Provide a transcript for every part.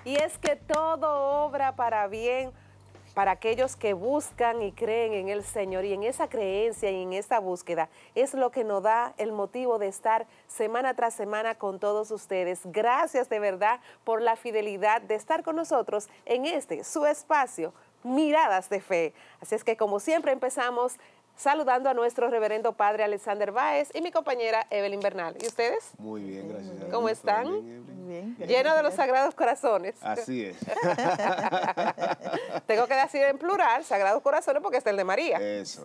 Y es que todo obra para bien para aquellos que buscan y creen en el Señor, y en esa creencia y en esa búsqueda es lo que nos da el motivo de estar semana tras semana con todos ustedes. Gracias de verdad por la fidelidad de estar con nosotros en su espacio, Miradas de Fe. Así es que como siempre empezamos saludando a nuestro reverendo padre Alexander Báez y mi compañera Evelyn Bernal. ¿Y ustedes? Muy bien, gracias a Dios. ¿Cómo están? Bien, Lleno de los sagrados corazones. Así es. Tengo que decir en plural, sagrados corazones, porque está el de María. Eso.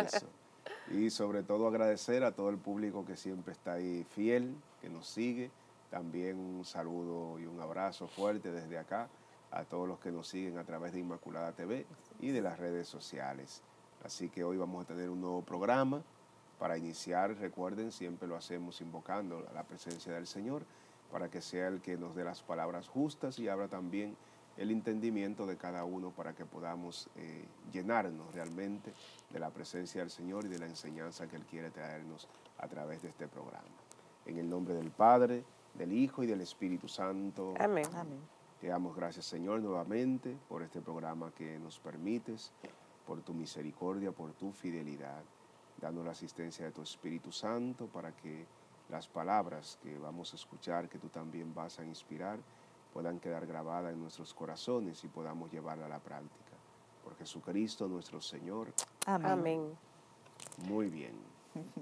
Y sobre todo agradecer a todo el público que siempre está ahí fiel, que nos sigue. También un saludo y un abrazo fuerte desde acá a todos los que nos siguen a través de Inmaculada TV y de las redes sociales. Así que hoy vamos a tener un nuevo programa. Para iniciar, recuerden, siempre lo hacemos invocando a la presencia del Señor para que sea el que nos dé las palabras justas y abra también el entendimiento de cada uno para que podamos llenarnos realmente de la presencia del Señor y de la enseñanza que Él quiere traernos a través de este programa. En el nombre del Padre, del Hijo y del Espíritu Santo. Amén. Amén. Te damos gracias, Señor, nuevamente por este programa que nos permites, por tu misericordia, por tu fidelidad. Danos la asistencia de tu Espíritu Santo para que las palabras que vamos a escuchar, que tú también vas a inspirar, puedan quedar grabadas en nuestros corazones y podamos llevarla a la práctica. Por Jesucristo nuestro Señor. Amén. Amén. Muy bien.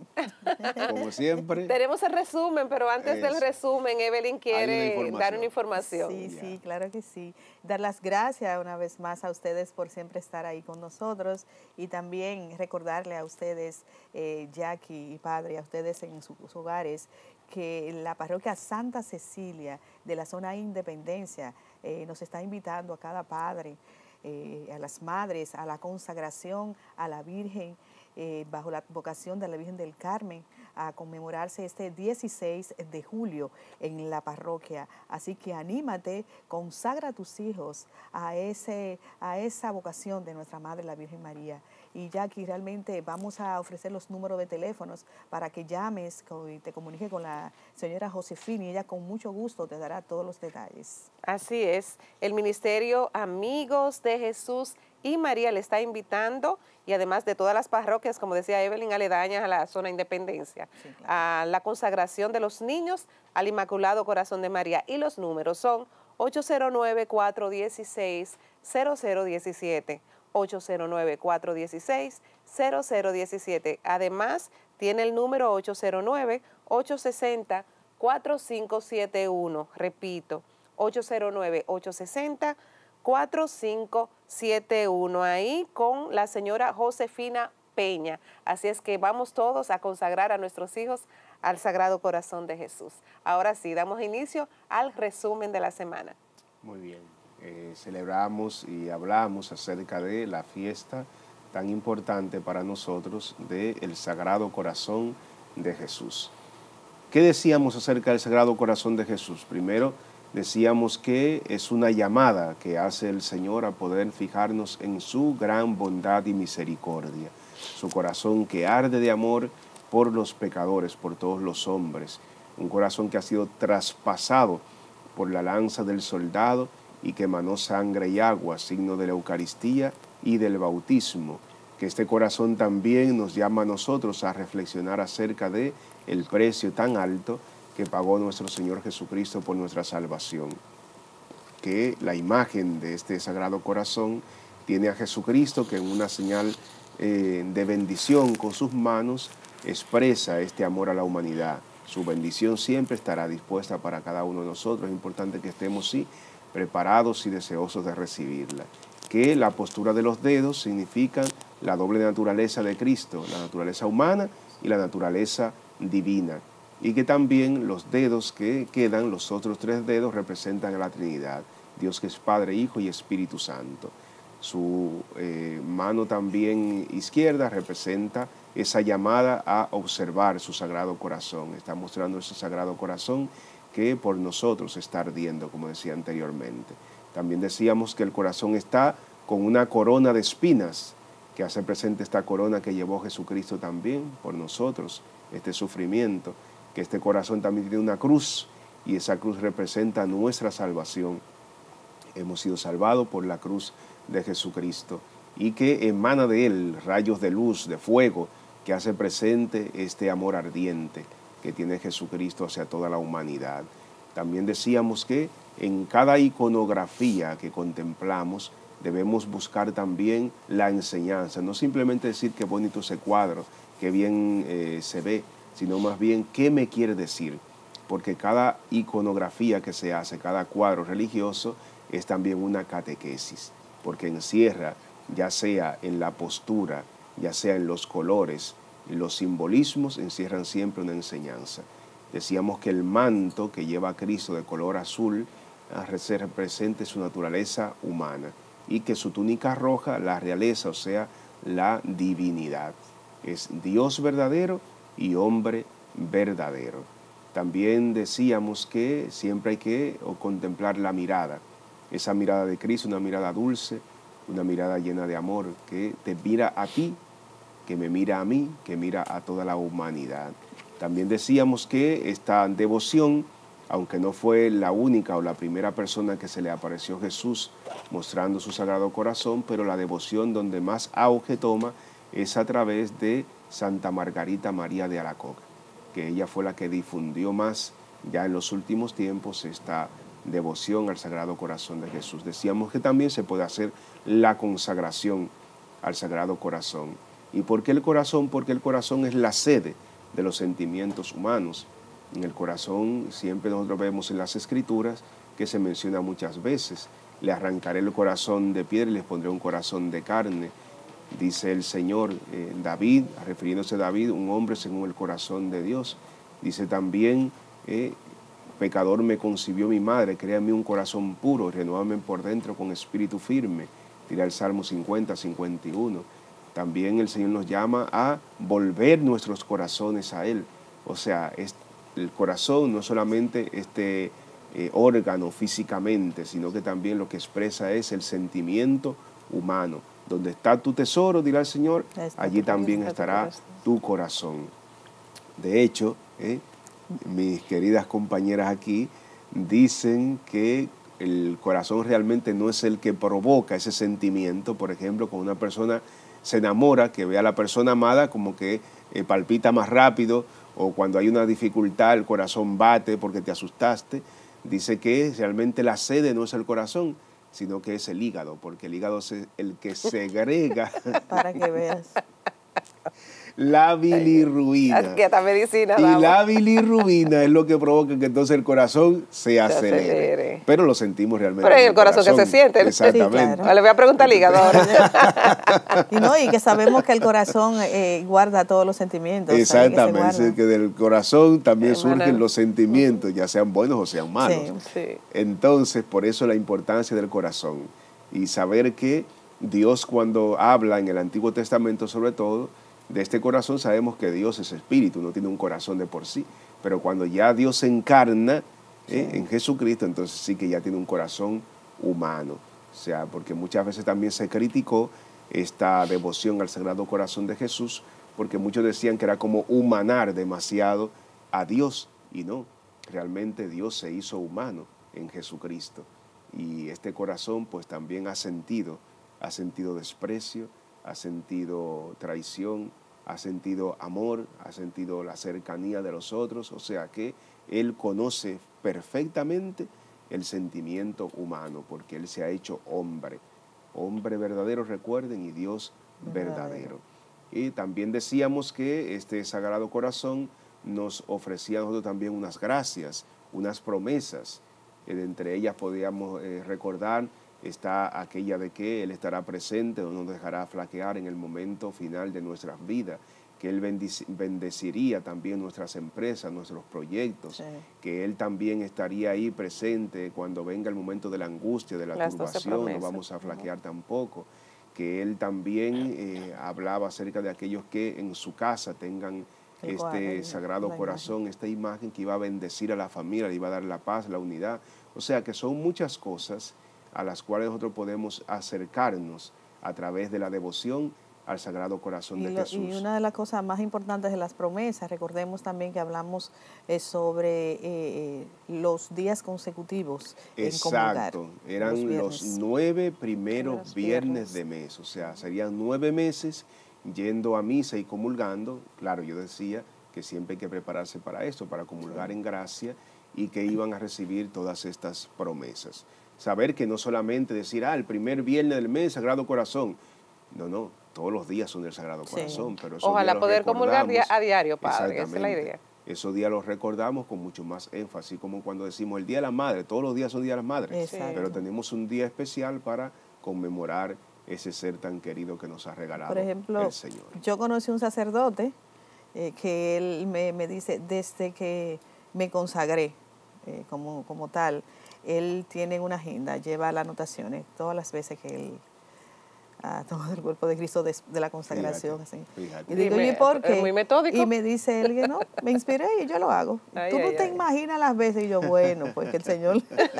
Como siempre. Tenemos el resumen, pero antes del Eso. resumen, Evelyn quiere dar una información. Sí, Ya. sí, claro que sí. Dar las gracias una vez más a ustedes por siempre estar ahí con nosotros y también recordarle a ustedes, Jackie y Padre, a ustedes en sus hogares, que la parroquia Santa Cecilia de la zona Independencia nos está invitando a cada padre, a las madres, a la consagración a la Virgen, bajo la vocación de la Virgen del Carmen, a conmemorarse este 16 de julio en la parroquia. Así que anímate, consagra a tus hijos a esa vocación de nuestra Madre, la Virgen María. Y Jackie, realmente vamos a ofrecer los números de teléfonos para que llames y te comuniques con la señora Josefina y ella con mucho gusto te dará todos los detalles. Así es. El Ministerio Amigos de Jesús y María le está invitando, y además de todas las parroquias, como decía Evelyn, aledañas a la zona Independencia, Sí, claro. a la consagración de los niños al Inmaculado Corazón de María. Y los números son 809-416-0017. 809-416-0017. Además, tiene el número 809-860-4571. Repito, 809-860-4571. Ahí con la señora Josefina Peña. Así es que vamos todos a consagrar a nuestros hijos al Sagrado Corazón de Jesús. Ahora sí, damos inicio al resumen de la semana. Muy bien. Celebramos y hablamos acerca de la fiesta tan importante para nosotros del Sagrado Corazón de Jesús. ¿Qué decíamos acerca del Sagrado Corazón de Jesús? Primero, decíamos que es una llamada que hace el Señor a poder fijarnos en su gran bondad y misericordia. Su corazón que arde de amor por los pecadores, por todos los hombres. Un corazón que ha sido traspasado por la lanza del soldado y que emanó sangre y agua, signo de la Eucaristía y del bautismo. Que este corazón también nos llama a nosotros a reflexionar acerca de el precio tan alto que pagó nuestro Señor Jesucristo por nuestra salvación. Que la imagen de este Sagrado Corazón tiene a Jesucristo que en una señal de bendición con sus manos expresa este amor a la humanidad. Su bendición siempre estará dispuesta para cada uno de nosotros. Es importante que estemos, sí, preparados y deseosos de recibirla. Que la postura de los dedos significa la doble naturaleza de Cristo, la naturaleza humana y la naturaleza divina. Y que también los dedos que quedan, los otros tres dedos, representan a la Trinidad, Dios que es Padre, Hijo y Espíritu Santo. Su mano también izquierda representa esa llamada a observar su Sagrado Corazón. Está mostrando ese Sagrado Corazón que por nosotros está ardiendo, como decía anteriormente. También decíamos que el corazón está con una corona de espinas, que hace presente esta corona que llevó Jesucristo también por nosotros, este sufrimiento, que este corazón también tiene una cruz, y esa cruz representa nuestra salvación. hemos sido salvados por la cruz de Jesucristo y que emana de Él rayos de luz, de fuego, que hace presente este amor ardiente que tiene Jesucristo hacia toda la humanidad. También decíamos que en cada iconografía que contemplamos debemos buscar también la enseñanza, no simplemente decir qué bonito ese cuadro, qué bien se ve, sino más bien qué me quiere decir, porque cada iconografía que se hace, cada cuadro religioso es también una catequesis, porque encierra, ya sea en la postura, ya sea en los colores, los simbolismos encierran siempre una enseñanza. Decíamos que el manto que lleva a Cristo de color azul se representa su naturaleza humana y que su túnica roja, la realeza, o sea, la divinidad. Es Dios verdadero y hombre verdadero. También decíamos que siempre hay que contemplar la mirada, esa mirada de Cristo, una mirada dulce, una mirada llena de amor, que te mira a ti, que me mira a mí, que mira a toda la humanidad. También decíamos que esta devoción, aunque no fue la única o la primera persona que se le apareció a Jesús mostrando su Sagrado Corazón, pero la devoción donde más auge toma es a través de Santa Margarita María de Alacoque, que ella fue la que difundió más ya en los últimos tiempos esta devoción al Sagrado Corazón de Jesús. Decíamos que también se puede hacer la consagración al Sagrado Corazón. ¿Y por qué el corazón? Porque el corazón es la sede de los sentimientos humanos. En el corazón siempre nosotros vemos en las Escrituras que se menciona muchas veces: le arrancaré el corazón de piedra y les pondré un corazón de carne. Dice el Señor, David, refiriéndose a David, un hombre según el corazón de Dios. Dice también, pecador me concibió mi madre, crea en mí un corazón puro, renuévame por dentro con espíritu firme. Tira el Salmo 50, 51. También el Señor nos llama a volver nuestros corazones a Él. O sea, el corazón no solamente este órgano físicamente, sino que también lo que expresa es el sentimiento humano. Donde está tu tesoro, dirá el Señor, allí también estará tu corazón. De hecho, mis queridas compañeras aquí dicen que el corazón realmente no es el que provoca ese sentimiento. Por ejemplo, cuando una persona se enamora, que ve a la persona amada como que palpita más rápido, o cuando hay una dificultad el corazón bate porque te asustaste. Dice que realmente la sede no es el corazón, sino que es el hígado, porque el hígado es el que segrega para que veas la bilirrubina. Que esta medicina, y vamos. la bilirrubina es lo que provoca que entonces el corazón se acelere. Pero lo sentimos realmente. Pero en el corazón que se siente. Exactamente. Sí, claro. Le voy a preguntar al hígado ahora. y que sabemos que el corazón guarda todos los sentimientos. Exactamente, que del corazón también surgen los sentimientos, ya sean buenos o sean malos. Sí. Entonces, por eso la importancia del corazón. Y saber que Dios, cuando habla en el Antiguo Testamento sobre todo, de este corazón, sabemos que Dios es espíritu, no tiene un corazón de por sí. Pero cuando ya Dios se encarna en Jesucristo, entonces sí que ya tiene un corazón humano. O sea, porque muchas veces también se criticó esta devoción al Sagrado Corazón de Jesús, porque muchos decían que era como humanar demasiado a Dios. Y no, realmente Dios se hizo humano en Jesucristo. Y este corazón pues también ha sentido desprecio, ha sentido traición, ha sentido amor, ha sentido la cercanía de los otros. O sea que Él conoce perfectamente el sentimiento humano, porque Él se ha hecho hombre. Hombre verdadero, recuerden, y Dios verdadero. Y también decíamos que este Sagrado Corazón nos ofrecía a nosotros también unas gracias, unas promesas. Entre ellas podíamos recordar, está aquella de que Él estará presente, no nos dejará flaquear en el momento final de nuestras vidas, que Él bendeciría también nuestras empresas, nuestros proyectos, que Él también estaría ahí presente cuando venga el momento de la angustia, de la turbación, no vamos a flaquear tampoco, que Él también hablaba acerca de aquellos que en su casa tengan este Sagrado Corazón, esta imagen que iba a bendecir a la familia, le iba a dar la paz, la unidad. O sea que son muchas cosas a las cuales nosotros podemos acercarnos a través de la devoción al Sagrado Corazón de Jesús. Y una de las cosas más importantes de las promesas, recordemos también que hablamos sobre los días consecutivos en comulgar. Exacto, eran los 9 primeros viernes de mes, o sea, serían 9 meses yendo a misa y comulgando. Claro, yo decía que siempre hay que prepararse para esto, para comulgar en gracia, y que iban a recibir todas estas promesas. Saber que no solamente decir, el primer viernes del mes, Sagrado Corazón. No, todos los días son del Sagrado Corazón. Pero ojalá poder comulgar a diario, Padre, esa es la idea. Esos días los recordamos con mucho más énfasis, como cuando decimos el Día de la Madre, todos los días son Día de las Madres, pero tenemos un día especial para conmemorar ese ser tan querido que nos ha regalado el Señor. Por ejemplo, yo conocí un sacerdote que él me dice, desde que me consagré como tal, él tiene una agenda, lleva las anotaciones todas las veces que él ha tomado el cuerpo de Cristo de la consagración. Fíjate. Y digo, ¿y por qué? Muy metódico. Y me dice él que no, me inspiré y yo lo hago. Tú no te imaginas las veces. Y yo, bueno, pues que el Señor...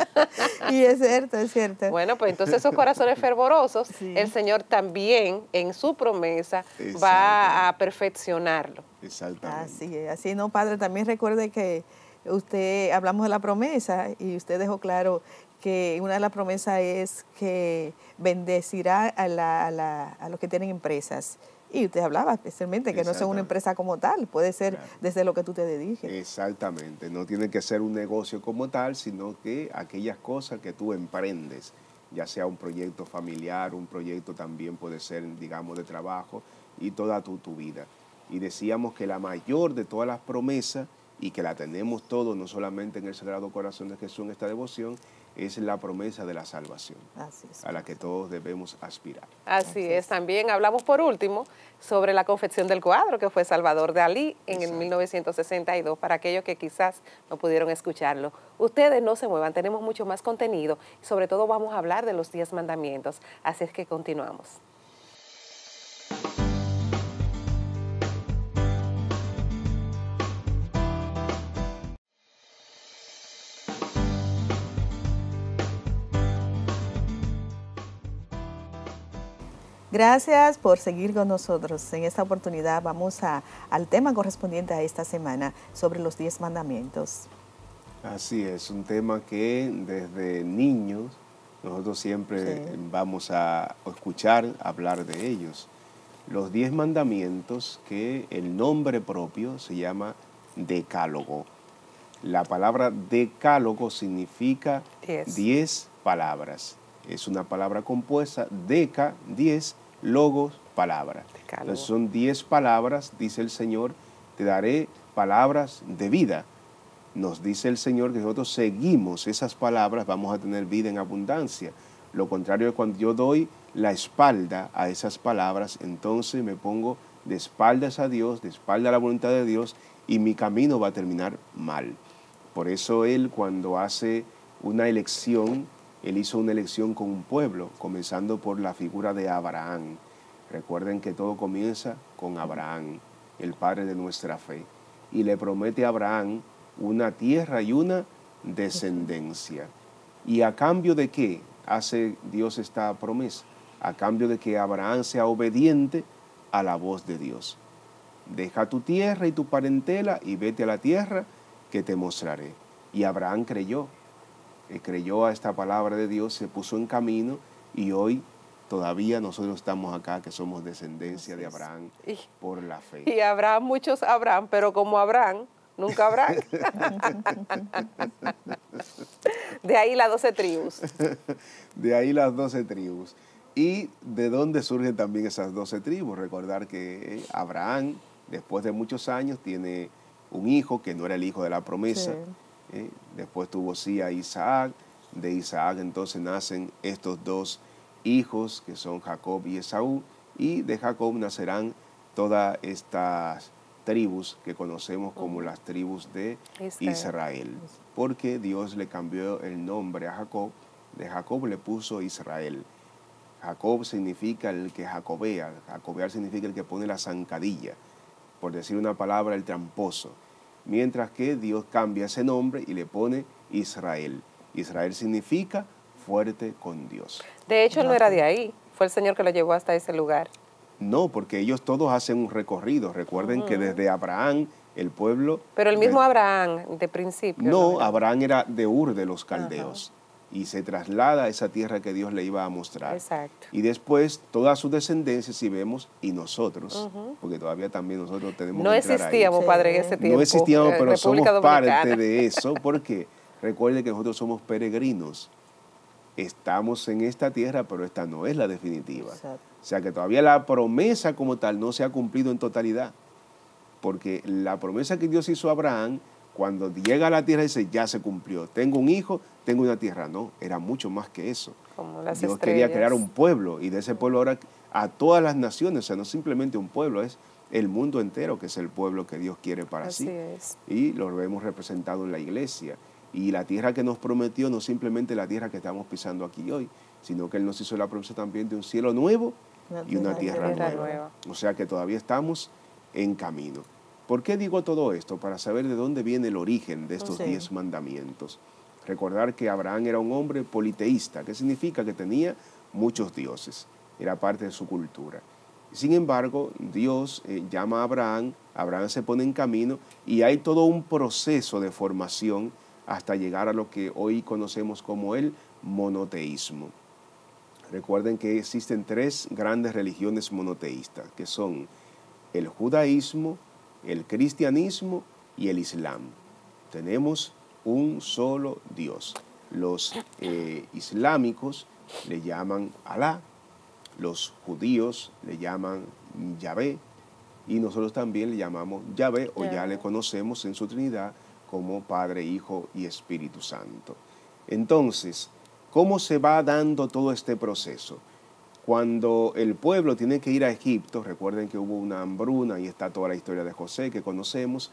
Y es cierto, es cierto. Bueno, pues entonces esos corazones fervorosos, el Señor también en su promesa va a perfeccionarlo. Exactamente. Así no, Padre, también recuerde que hablamos de la promesa y usted dejó claro que una de las promesas es que bendecirá a los que tienen empresas. Y usted hablaba especialmente que no sea una empresa como tal, puede ser desde lo que tú te dediques. Exactamente, no tiene que ser un negocio como tal, sino que aquellas cosas que tú emprendes, ya sea un proyecto familiar, un proyecto también puede ser, digamos, de trabajo, y toda tu vida. Y decíamos que la mayor de todas las promesas, y que la tenemos todos, no solamente en el Sagrado Corazón de Jesús en esta devoción, es la promesa de la salvación, a la que todos debemos aspirar. Así es. También hablamos por último sobre la confección del cuadro que fue Salvador Dalí en el 1962, para aquellos que quizás no pudieron escucharlo. Ustedes no se muevan, tenemos mucho más contenido y sobre todo vamos a hablar de los 10 mandamientos, así es que continuamos. Gracias por seguir con nosotros. En esta oportunidad vamos al tema correspondiente a esta semana sobre los 10 mandamientos. Así es, un tema que desde niños nosotros siempre vamos a escuchar hablar de ellos. Los 10 mandamientos, que el nombre propio se llama decálogo. La palabra decálogo significa 10 palabras. Es una palabra compuesta, deca, 10, logos, palabra. Entonces son 10 palabras, dice el Señor, te daré palabras de vida. Nos dice el Señor que nosotros seguimos esas palabras, vamos a tener vida en abundancia. Lo contrario es cuando yo doy la espalda a esas palabras, entonces me pongo de espaldas a Dios, de espalda a la voluntad de Dios, y mi camino va a terminar mal. Por eso Él, cuando hace una elección, Él hizo una elección con un pueblo, comenzando por la figura de Abraham. Recuerden que todo comienza con Abraham, el padre de nuestra fe. Y le promete a Abraham una tierra y una descendencia. ¿Y a cambio de qué hace Dios esta promesa? A cambio de que Abraham sea obediente a la voz de Dios. Deja tu tierra y tu parentela y vete a la tierra que te mostraré. Y Abraham creyó a esta palabra de Dios, se puso en camino, y hoy todavía nosotros estamos acá, que somos descendencia de Abraham por la fe. Y habrá muchos Abraham, pero como Abraham, nunca Abraham. De ahí las 12 tribus. De ahí las 12 tribus. ¿Y de dónde surgen también esas 12 tribus? Recordar que Abraham, después de muchos años, tiene un hijo que no era el hijo de la promesa. Después tuvo a Isaac. De Isaac entonces nacen estos 2 hijos que son Jacob y Esaú, y de Jacob nacerán todas estas tribus que conocemos como las tribus de Israel, porque Dios le cambió el nombre a Jacob, de Jacob le puso Israel. Jacob significa el que jacobea, jacobear significa el que pone la zancadilla, por decir una palabra, el tramposo. Mientras que Dios cambia ese nombre y le pone Israel. Israel significa fuerte con Dios. De hecho, él no era de ahí, fue el Señor que lo llevó hasta ese lugar. No, porque ellos todos hacen un recorrido. Recuerden que desde Abraham, el pueblo... Pero el mismo Abraham, de principio. No, Abraham era de Ur de los caldeos. Y se traslada a esa tierra que Dios le iba a mostrar. Exacto. Y después toda su descendencia, si vemos, y nosotros, porque todavía también nosotros tenemos no que entrar existíamos, ahí. padre, en ese tiempo. No existíamos, pero somos parte Dominicana. de eso, porque recuerde que nosotros somos peregrinos. Estamos en esta tierra, pero esta no es la definitiva. Exacto. O sea que todavía la promesa como tal no se ha cumplido en totalidad. Porque la promesa que Dios hizo a Abraham, cuando llega a la tierra, dice, ya se cumplió. Tengo un hijo, tengo una tierra. No, era mucho más que eso. Como las Dios estrellas. quería crear un pueblo, y de ese pueblo ahora a todas las naciones. O sea, no simplemente un pueblo, es el mundo entero que es el pueblo que Dios quiere para Así sí. es. Y lo vemos representado en la iglesia. Y la tierra que nos prometió no simplemente la tierra que estamos pisando aquí hoy, sino que Él nos hizo la promesa también de un cielo nuevo y una tierra nueva. O sea que todavía estamos en camino. ¿Por qué digo todo esto? Para saber de dónde viene el origen de estos 10 mandamientos. Recordar que Abraham era un hombre politeísta, que significa que tenía muchos dioses, era parte de su cultura. Sin embargo, Dios llama a Abraham, Abraham se pone en camino y hay todo un proceso de formación hasta llegar a lo que hoy conocemos como el monoteísmo. Recuerden que existen 3 grandes religiones monoteístas, que son el judaísmo, el cristianismo y el islam. Tenemos un solo Dios. Los islámicos le llaman Alá, los judíos le llaman Yahvé, y nosotros también le llamamos Yahvé, o ya le conocemos en su Trinidad como Padre, Hijo y Espíritu Santo. Entonces, ¿cómo se va dando todo este proceso? Cuando el pueblo tiene que ir a Egipto, recuerden que hubo una hambruna y está toda la historia de José que conocemos,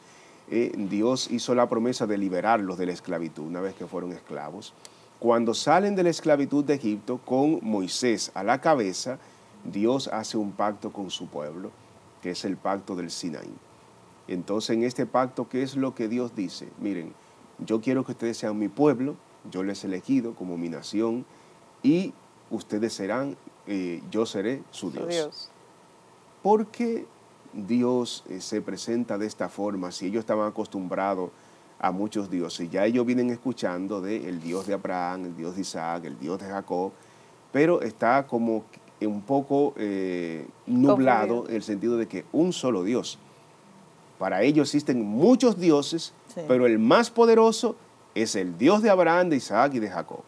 Dios hizo la promesa de liberarlos de la esclavitud una vez que fueron esclavos. Cuando salen de la esclavitud de Egipto con Moisés a la cabeza, Dios hace un pacto con su pueblo, que es el pacto del Sinaí. Entonces, en este pacto, ¿qué es lo que Dios dice? Miren, yo quiero que ustedes sean mi pueblo, yo les he elegido como mi nación, y ustedes serán, yo seré su Dios. ¿Por qué Dios se presenta de esta forma? Si ellos estaban acostumbrados a muchos dioses, ya ellos vienen escuchando del Dios de Abraham, el Dios de Isaac, el Dios de Jacob, pero está como un poco nublado en el sentido de que un solo Dios. Para ellos existen muchos dioses, pero el más poderoso es el Dios de Abraham, de Isaac y de Jacob.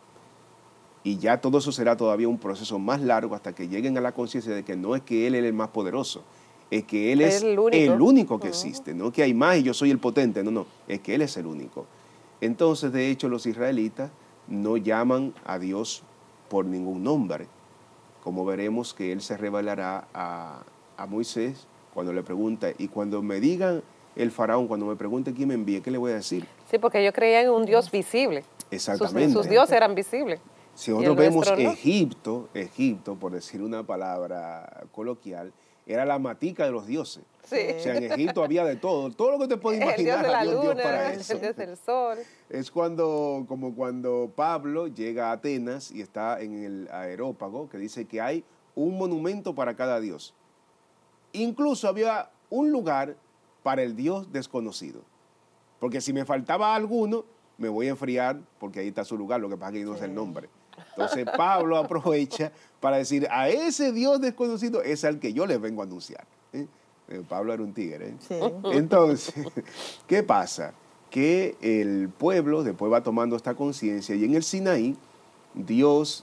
Y ya todo eso será todavía un proceso más largo hasta que lleguen a la conciencia de que no es que Él es el más poderoso, es que Él es el único que existe, no que hay más y yo soy el potente, no, es que Él es el único. Entonces, de hecho, los israelitas no llaman a Dios por ningún nombre, como veremos que Él se revelará a Moisés cuando le pregunta, y cuando me digan el faraón, cuando me pregunte quién me envíe, ¿qué le voy a decir? Sí, porque ellos creían en un Dios visible. Exactamente. Sus dioses eran visibles. Si nosotros vemos Egipto, por decir una palabra coloquial, era la matica de los dioses. Sí. O sea, en Egipto había de todo lo que te puedes imaginar, el dios de la había un luna, dios para eso. el dios del sol. Es como cuando Pablo llega a Atenas y está en el Areópago, que dice que hay un monumento para cada dios. Incluso había un lugar para el Dios desconocido. Porque si me faltaba alguno, me voy a enfriar porque ahí está su lugar, lo que pasa es que yo no sé el nombre. Entonces Pablo aprovecha para decir, a ese Dios desconocido es al que yo les vengo a anunciar. Pablo era un tigre. Sí. Entonces, ¿qué pasa? Que el pueblo después va tomando esta conciencia y en el Sinaí Dios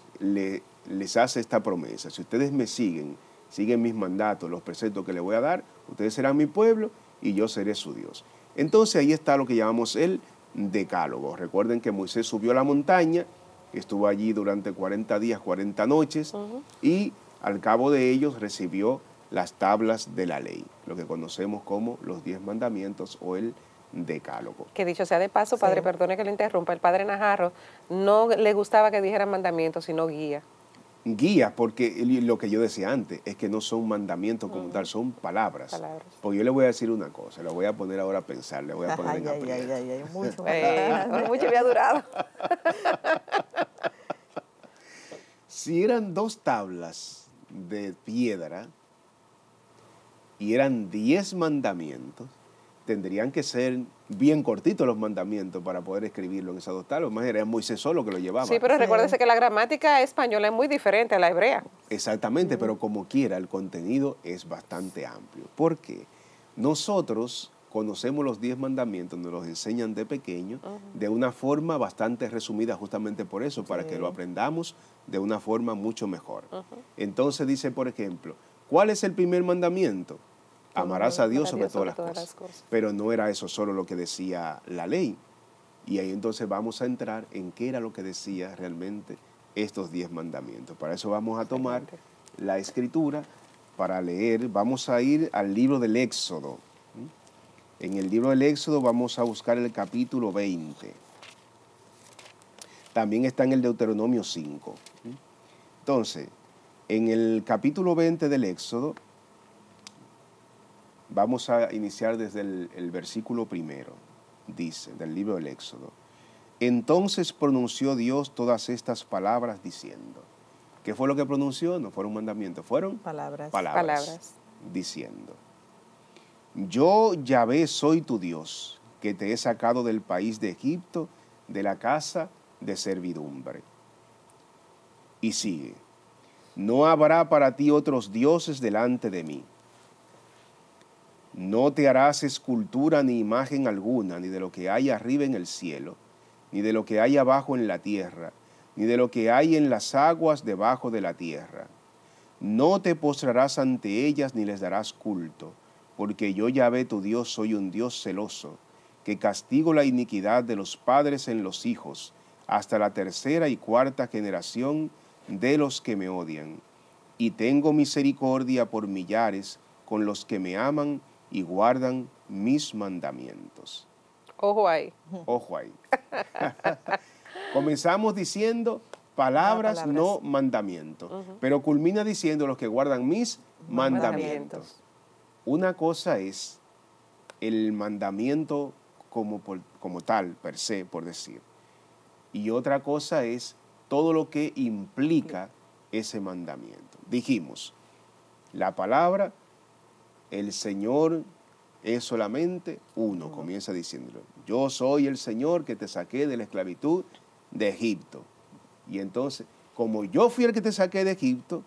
les hace esta promesa. Si ustedes me siguen mis mandatos, los preceptos que les voy a dar, ustedes serán mi pueblo y yo seré su Dios. Entonces ahí está lo que llamamos el decálogo. Recuerden que Moisés subió a la montaña, estuvo allí durante 40 días, 40 noches, y al cabo de ellos recibió las tablas de la ley, lo que conocemos como los 10 mandamientos o el decálogo. Que dicho sea de paso, padre, perdone que le interrumpa, el padre Najarro no le gustaba que dijeran mandamientos, sino guía. Guía, porque lo que yo decía antes es que no son mandamientos como tal, son palabras. Porque yo le voy a decir una cosa, la voy a poner ahora a pensar, le voy a poner en aprieto. Mucho. Mucho había durado. Si eran 2 tablas de piedra, y eran 10 mandamientos, tendrían que ser bien cortitos los mandamientos para poder escribirlo en esas dos tablas. Más era Moisés solo que lo llevaba. Sí, pero recuérdese que la gramática española es muy diferente a la hebrea. Exactamente, pero como quiera, el contenido es bastante amplio. ¿Por qué? Nosotros conocemos los 10 mandamientos, nos los enseñan de pequeño, de una forma bastante resumida, justamente por eso, para que lo aprendamos de una forma mucho mejor. Entonces dice, por ejemplo, ¿cuál es el primer mandamiento? Amarás a Dios sobre todas las cosas. Pero no era eso solo lo que decía la ley. Y ahí entonces vamos a entrar en qué era lo que decía realmente estos 10 mandamientos. Para eso vamos a tomar la escritura para leer. Vamos a ir al libro del Éxodo. En el libro del Éxodo vamos a buscar el capítulo 20. También está en el Deuteronomio 5. Entonces, en el capítulo 20 del Éxodo, vamos a iniciar desde el versículo primero. Dice, del libro del Éxodo. Entonces pronunció Dios todas estas palabras diciendo. ¿Qué fue lo que pronunció? No fueron mandamientos, fueron palabras. Diciendo. Yo, Yahvé, soy tu Dios, que te he sacado del país de Egipto, de la casa de servidumbre. Y sigue. No habrá para ti otros dioses delante de mí. No te harás escultura ni imagen alguna, ni de lo que hay arriba en el cielo, ni de lo que hay abajo en la tierra, ni de lo que hay en las aguas debajo de la tierra. No te postrarás ante ellas ni les darás culto, porque yo, Yahvé, tu Dios, soy un Dios celoso, que castigo la iniquidad de los padres en los hijos, hasta la tercera y cuarta generación de los que me odian. Y tengo misericordia por millares con los que me aman y guardan mis mandamientos. Ojo ahí. Ojo ahí. Comenzamos diciendo palabras, no mandamientos. Pero culmina diciendo los que guardan mis mandamientos. Una cosa es el mandamiento como tal, per se, por decir. Y otra cosa es todo lo que implica ese mandamiento. Dijimos, la palabra, el Señor es solamente uno. Comienza diciéndolo. Yo soy el Señor que te saqué de la esclavitud de Egipto. Y entonces, como yo fui el que te saqué de Egipto,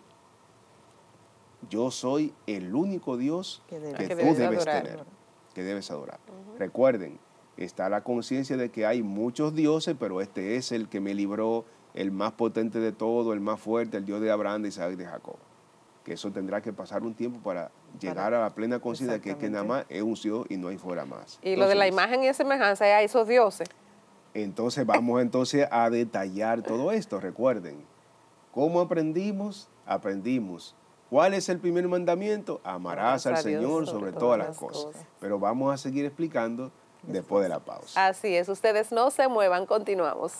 yo soy el único Dios que tú debes tener, que debes adorar. Recuerden, está la conciencia de que hay muchos dioses, pero este es el que me libró, el más potente de todo, el más fuerte, el Dios de Abraham, de Isaac y de Jacob. Que eso tendrá que pasar un tiempo para llegar a la plena conciencia de que nada más es un Dios y no hay fuera más. Y entonces, lo de la imagen y semejanza es a esos dioses. Entonces vamos a detallar todo esto. Recuerden, ¿cómo aprendimos? Aprendimos. ¿Cuál es el primer mandamiento? Amarás al Señor sobre todas las cosas. Pero vamos a seguir explicando después de la pausa. Así es, ustedes no se muevan, continuamos.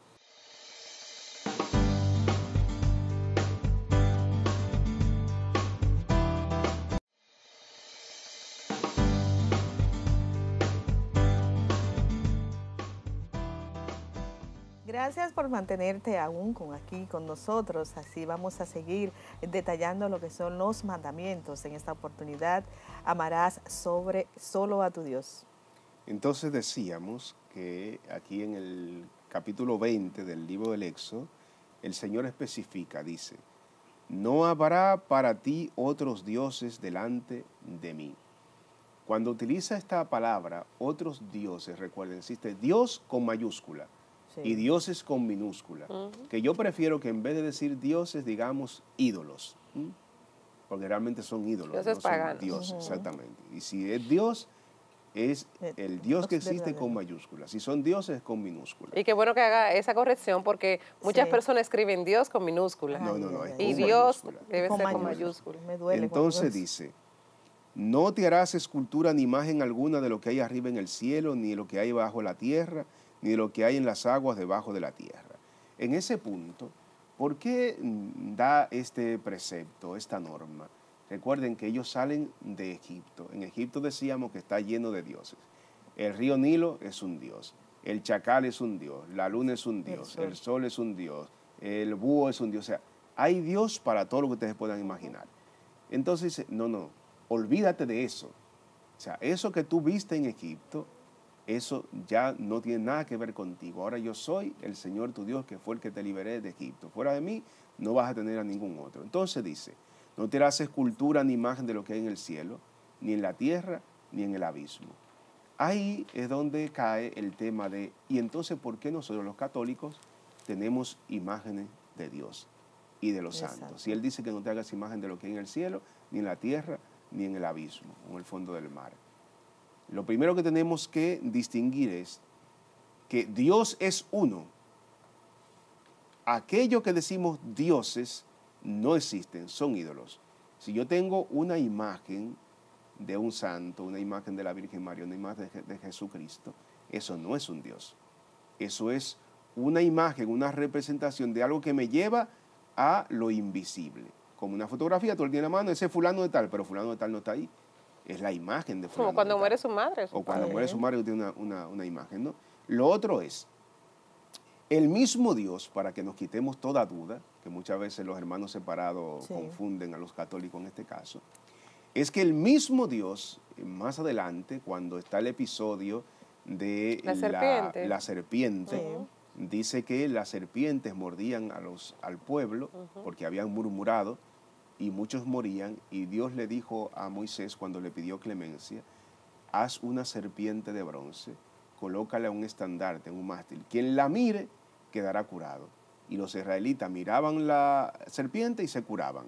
Gracias por mantenerte aún aquí con nosotros. Así vamos a seguir detallando lo que son los mandamientos. En esta oportunidad, amarás solo a tu Dios. Entonces decíamos que aquí en el capítulo 20 del libro del Éxodo, el Señor especifica, dice, no habrá para ti otros dioses delante de mí. Cuando utiliza esta palabra, otros dioses, recuerden, existe Dios con mayúscula. Sí. Y dioses con minúscula, que yo prefiero que en vez de decir dioses, digamos ídolos, porque realmente son ídolos, dioses no paganos. Son dioses, exactamente. Y si es Dios, es el Dios que existe con mayúsculas. Si son dioses, es con minúsculas. Y qué bueno que haga esa corrección, porque muchas personas escriben Dios con minúsculas. No, es y con Dios mayúscula. Debe ser con mayúsculas. Me duele. Entonces dice, no te harás escultura ni imagen alguna de lo que hay arriba en el cielo, ni de lo que hay bajo la tierra, ni de lo que hay en las aguas debajo de la tierra. En ese punto, ¿por qué da este precepto, esta norma? Recuerden que ellos salen de Egipto. En Egipto decíamos que está lleno de dioses. El río Nilo es un dios, el chacal es un dios, la luna es un dios, el sol es un dios, el búho es un dios. O sea, hay Dios para todo lo que ustedes puedan imaginar. Entonces dice, no, olvídate de eso. O sea, eso que tú viste en Egipto, eso ya no tiene nada que ver contigo. Ahora yo soy el Señor tu Dios, que fue el que te liberé de Egipto. Fuera de mí no vas a tener a ningún otro. Entonces dice, no te harás escultura ni imagen de lo que hay en el cielo, ni en la tierra, ni en el abismo. Ahí es donde cae el tema de, y entonces, ¿por qué nosotros los católicos tenemos imágenes de Dios y de los santos? Si Él dice que no te hagas imagen de lo que hay en el cielo, ni en la tierra, ni en el abismo, o en el fondo del mar. Lo primero que tenemos que distinguir es que Dios es uno. Aquello que decimos dioses no existen, son ídolos. Si yo tengo una imagen de un santo, una imagen de la Virgen María, una imagen de Jesucristo, eso no es un Dios. Eso es una imagen, una representación de algo que me lleva a lo invisible. Como una fotografía, tú le tienes la mano, ese fulano de tal, pero fulano de tal no está ahí. Es la imagen de fulano. Como cuando muere su madre. O cuando muere su madre tiene una imagen, ¿no? Lo otro es, el mismo Dios, para que nos quitemos toda duda, que muchas veces los hermanos separados confunden a los católicos en este caso, es que el mismo Dios, más adelante, cuando está el episodio de la serpiente, dice que las serpientes mordían al pueblo porque habían murmurado y muchos morían, y Dios le dijo a Moisés cuando le pidió clemencia, haz una serpiente de bronce, colócala en un estandarte, en un mástil, quien la mire quedará curado. Y los israelitas miraban la serpiente y se curaban.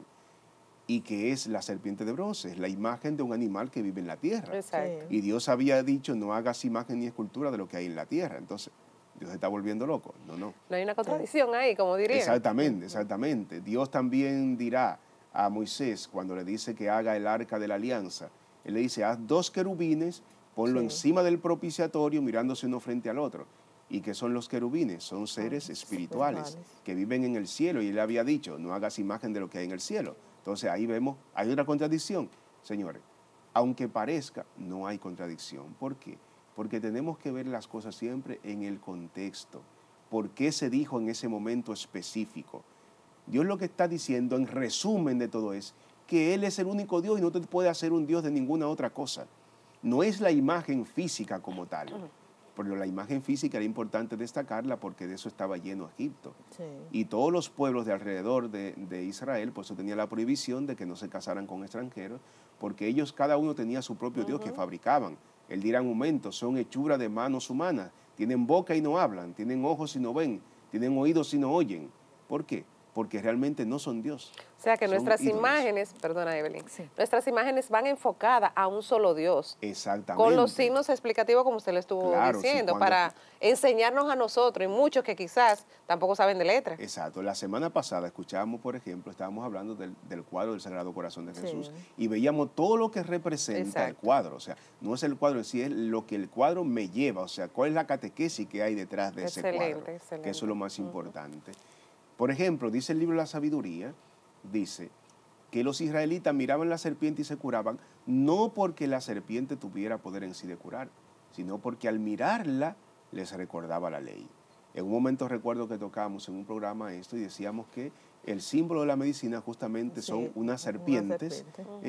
¿Y qué es la serpiente de bronce? Es la imagen de un animal que vive en la tierra. Exacto. Y Dios había dicho, no hagas imagen ni escultura de lo que hay en la tierra. Entonces, Dios se está volviendo loco. No. No hay una contradicción ahí, como diría. Exactamente. Dios también dirá a Moisés, cuando le dice que haga el arca de la alianza, él le dice, haz 2 querubines, ponlo encima del propiciatorio, mirándose uno frente al otro. ¿Y qué son los querubines? Son seres espirituales que viven en el cielo. Y él había dicho, no hagas imagen de lo que hay en el cielo. Entonces ahí vemos, hay una contradicción. Señores, aunque parezca, no hay contradicción. ¿Por qué? Porque tenemos que ver las cosas siempre en el contexto. ¿Por qué se dijo en ese momento específico? Dios lo que está diciendo, en resumen de todo, es que Él es el único Dios y no te puede hacer un Dios de ninguna otra cosa. No es la imagen física como tal. Pero la imagen física era importante destacarla porque de eso estaba lleno Egipto. Y todos los pueblos de alrededor de Israel, por eso tenía la prohibición de que no se casaran con extranjeros, porque ellos cada uno tenía su propio Dios que fabricaban. Él dirá un momento, son hechura de manos humanas, tienen boca y no hablan, tienen ojos y no ven, tienen oídos y no oyen. ¿Por qué? Porque realmente no son Dios. O sea que nuestras imágenes, perdona Evelyn, nuestras imágenes van enfocadas a un solo Dios. Exactamente. Con los signos explicativos como usted le estuvo diciendo, para enseñarnos a nosotros y muchos que quizás tampoco saben de letra. Exacto. La semana pasada escuchábamos, por ejemplo, estábamos hablando del cuadro del Sagrado Corazón de Jesús y veíamos todo lo que representa el cuadro. O sea, no es el cuadro en sí, es lo que el cuadro me lleva. O sea, cuál es la catequesis que hay detrás de ese cuadro. Que eso es lo más importante. Por ejemplo, dice el libro de la sabiduría, dice que los israelitas miraban la serpiente y se curaban, no porque la serpiente tuviera poder en sí de curar, sino porque al mirarla les recordaba la ley. En un momento recuerdo que tocábamos en un programa esto y decíamos que el símbolo de la medicina justamente son unas serpientes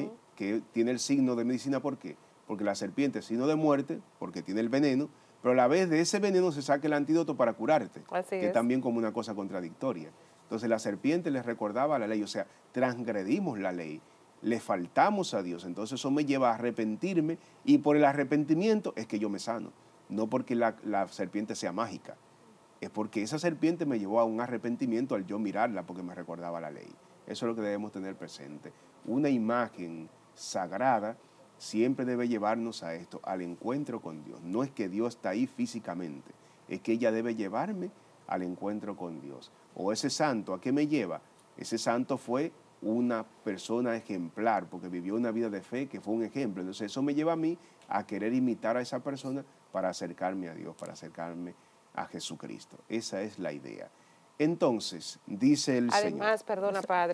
que tiene el signo de medicina. ¿Por qué? Porque la serpiente es signo de muerte, porque tiene el veneno, pero a la vez de ese veneno se saca el antídoto para curarte, que es también como una cosa contradictoria. Entonces la serpiente les recordaba la ley, o sea, transgredimos la ley, le faltamos a Dios, entonces eso me lleva a arrepentirme y por el arrepentimiento es que yo me sano, no porque la serpiente sea mágica, es porque esa serpiente me llevó a un arrepentimiento al yo mirarla porque me recordaba la ley. Eso es lo que debemos tener presente. Una imagen sagrada siempre debe llevarnos a esto, al encuentro con Dios. No es que Dios está ahí físicamente, es que ella debe llevarme al encuentro con Dios. O ese santo, ¿a qué me lleva? Ese santo fue una persona ejemplar, porque vivió una vida de fe que fue un ejemplo. Entonces eso me lleva a mí a querer imitar a esa persona para acercarme a Dios, para acercarme a Jesucristo. Esa es la idea. Entonces, dice el Señor. Además, perdona, Padre,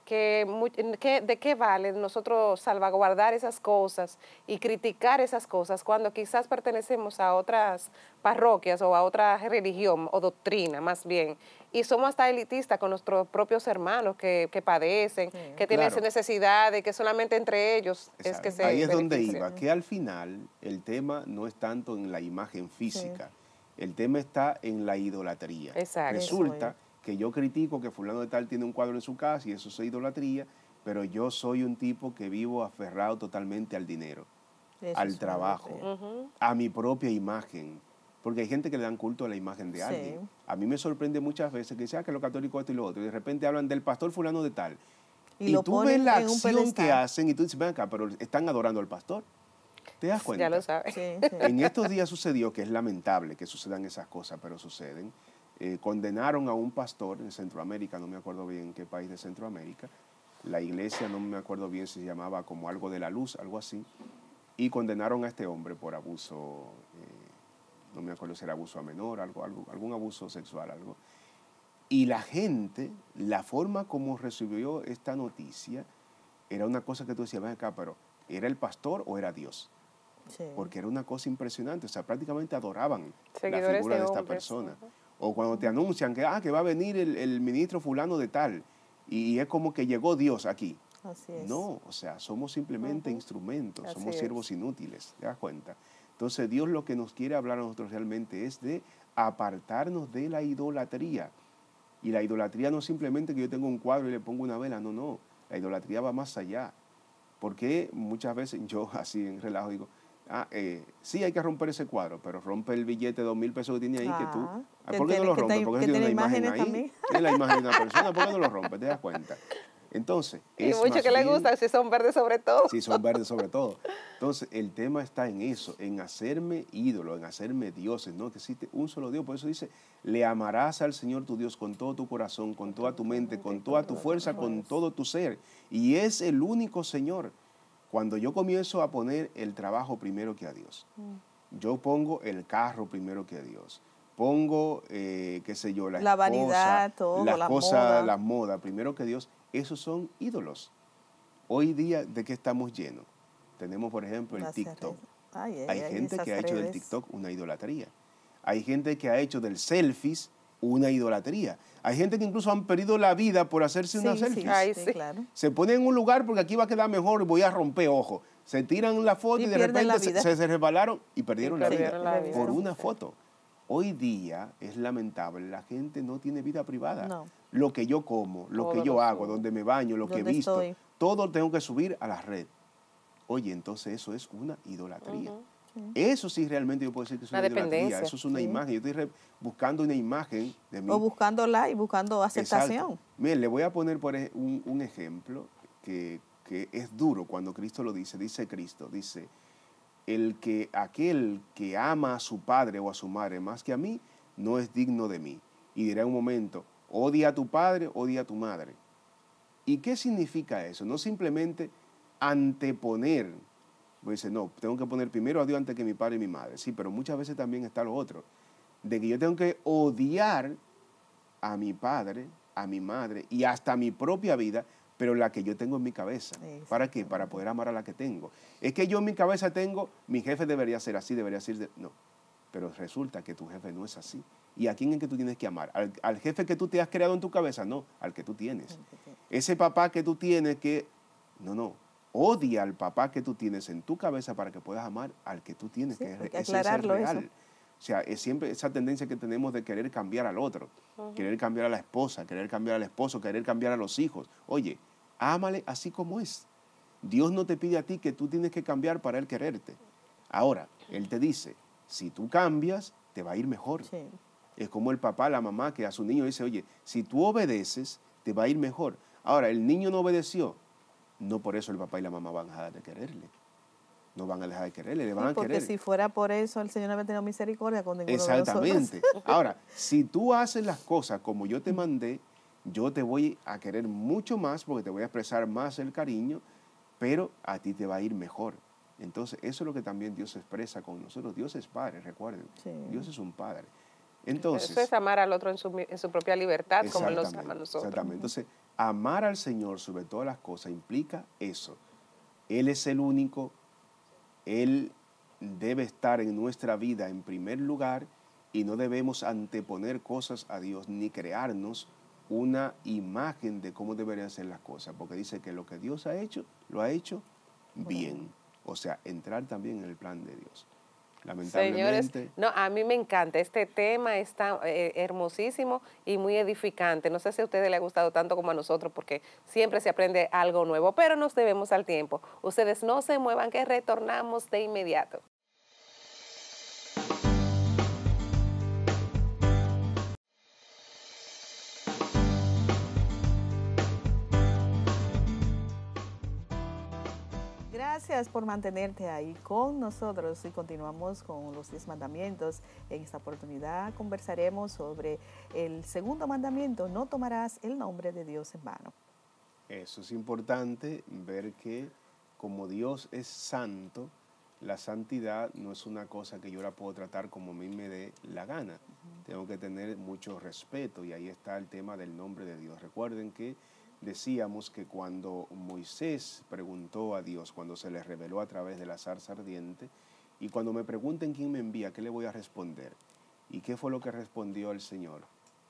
¿de qué vale nosotros salvaguardar esas cosas y criticar esas cosas cuando quizás pertenecemos a otras parroquias o a otra religión o doctrina más bien? Y somos hasta elitistas con nuestros propios hermanos que padecen, que tienen Claro. necesidades, que solamente entre ellos es Exacto. que se Ahí es donde benefician. iba, que al final el tema no es tanto en la imagen física, el tema está en la idolatría. Exacto. Resulta que yo critico que fulano de tal tiene un cuadro en su casa y eso es idolatría, pero yo soy un tipo que vivo aferrado totalmente al dinero, al trabajo, a mi propia imagen. Porque hay gente que le dan culto a la imagen de alguien. A mí me sorprende muchas veces que sea que los católicos esto y lo otro, y de repente hablan del pastor fulano de tal. Y tú ves la acción que hacen y tú dices, ven acá, pero están adorando al pastor. ¿Te das cuenta? Ya lo sabes. En estos días sucedió, que es lamentable que sucedan esas cosas, pero suceden. Condenaron a un pastor en Centroamérica, no me acuerdo bien qué país de Centroamérica. La iglesia, no me acuerdo bien si se llamaba como algo de la luz, algo así. Y condenaron a este hombre por abuso, no me acuerdo si era abuso a menor, algún abuso sexual, algo. Y la gente, la forma como recibió esta noticia, era una cosa que tú decías, ven acá, pero ¿era el pastor o era Dios? Porque era una cosa impresionante, o sea, prácticamente adoraban la figura de esta persona. O cuando te anuncian que va a venir el ministro fulano de tal, y es como que llegó Dios aquí. Así es. No, o sea, somos simplemente instrumentos, Así somos es. siervos inútiles, ¿te das cuenta? Entonces Dios lo que nos quiere hablar a nosotros realmente es de apartarnos de la idolatría. Y la idolatría no es simplemente que yo tengo un cuadro y le pongo una vela, no, no. La idolatría va más allá. Porque muchas veces yo así en relajo digo, sí hay que romper ese cuadro, pero rompe el billete de 2.000 pesos que tiene ahí que tú... ¿Por qué no lo rompes? Porque tiene una imagen ahí, tiene la imagen de una persona, ¿por qué no lo rompes? ¿Te das cuenta? Entonces, y mucho que le gusta, si son verdes sobre todo. Sí, son verdes sobre todo. Entonces, el tema está en eso, en hacerme ídolo, en hacerme dioses, ¿no? Que existe un solo Dios. Por eso dice, le amarás al Señor tu Dios con todo tu corazón, con toda tu mente, con toda tu fuerza, con todo tu ser. Y es el único Señor. Cuando yo comienzo a poner el trabajo primero que a Dios, yo pongo el carro primero que a Dios, pongo, qué sé yo, la vanidad, todo, la moda primero que Dios, esos son ídolos. Hoy día, ¿de qué estamos llenos? Tenemos, por ejemplo, el TikTok. Hay gente que ha hecho del TikTok una idolatría. Hay gente que ha hecho del selfies una idolatría. Hay gente que incluso han perdido la vida por hacerse una selfie. Sí, claro. Se ponen en un lugar porque aquí va a quedar mejor y voy a romper ojos. Se tiran la foto y de repente se resbalaron y perdieron la vida por una foto. Hoy día es lamentable, la gente no tiene vida privada. No. Lo que yo como, lo que yo hago, donde me baño, lo que visto, todo tengo que subir a la red. Oye, entonces eso es una idolatría. Eso sí realmente yo puedo decir que es una idolatría. Eso es una imagen. Yo estoy buscando una imagen de mí. O buscándola y buscando aceptación. Exacto. Miren, le voy a poner un ejemplo que es duro cuando Cristo lo dice. Dice Cristo, dice, aquel que ama a su padre o a su madre más que a mí, no es digno de mí. Y dirá en un momento, odia a tu padre, odia a tu madre. ¿Y qué significa eso? No simplemente anteponer. Pues dice, no, tengo que poner primero a Dios antes que mi padre y mi madre. Sí, pero muchas veces también está lo otro. De que yo tengo que odiar a mi padre, a mi madre y hasta mi propia vida, pero la que yo tengo en mi cabeza. ¿Para qué? Para poder amar a la que tengo. Es que yo en mi cabeza tengo, mi jefe debería ser así, debería ser... No, pero resulta que tu jefe no es así. ¿Y a quién es que tú tienes que amar? ¿Al jefe que tú te has creado en tu cabeza? No, al que tú tienes. Ese papá que tú tienes que... No. Odia al papá que tú tienes en tu cabeza para que puedas amar al que tú tienes, que es el ser real. Eso. O sea, es siempre esa tendencia que tenemos de querer cambiar al otro, querer cambiar a la esposa, querer cambiar al esposo, querer cambiar a los hijos. Oye, ámale así como es. Dios no te pide a ti que tú tienes que cambiar para Él quererte. Ahora, Él te dice, si tú cambias, te va a ir mejor. Sí. Es como el papá, la mamá que a su niño dice, oye, si tú obedeces, te va a ir mejor. Ahora, el niño no obedeció. No por eso el papá y la mamá van a dejar de quererle. No van a dejar de quererle, le van a querer. Porque si fuera por eso, el Señor no había tenido misericordia con ninguno Exactamente. de nosotros. Ahora, si tú haces las cosas como yo te mandé, yo te voy a querer mucho más porque te voy a expresar más el cariño, pero a ti te va a ir mejor. Entonces, eso es lo que también Dios expresa con nosotros. Dios es Padre, recuerden. Sí. Dios es un Padre. Entonces, eso es amar al otro en su propia libertad, como Él nos ama a nosotros. Exactamente. Entonces, amar al Señor sobre todas las cosas implica eso. Él es el único, Él debe estar en nuestra vida en primer lugar y no debemos anteponer cosas a Dios ni crearnos una imagen de cómo deberían ser las cosas, porque dice que lo que Dios ha hecho, lo ha hecho bien. O sea, entrar también en el plan de Dios. Señores, Lamentablemente, no, a mí me encanta, este tema está hermosísimo y muy edificante. No sé si a ustedes les ha gustado tanto como a nosotros, porque siempre se aprende algo nuevo, pero nos debemos al tiempo. Ustedes no se muevan, que retornamos de inmediato. Gracias por mantenerte ahí con nosotros y continuamos con los 10 mandamientos. En esta oportunidad conversaremos sobre el segundo mandamiento: no tomarás el nombre de Dios en vano. eso es importante, ver que como Dios es santo, la santidad no es una cosa que yo la puedo tratar como a mí me dé la gana. Tengo que tener mucho respeto y ahí está el tema del nombre de Dios. Recuerden que decíamos que cuando Moisés preguntó a Dios, cuando se le reveló a través de la zarza ardiente, y cuando me pregunten quién me envía, ¿qué le voy a responder? ¿Y qué fue lo que respondió el Señor?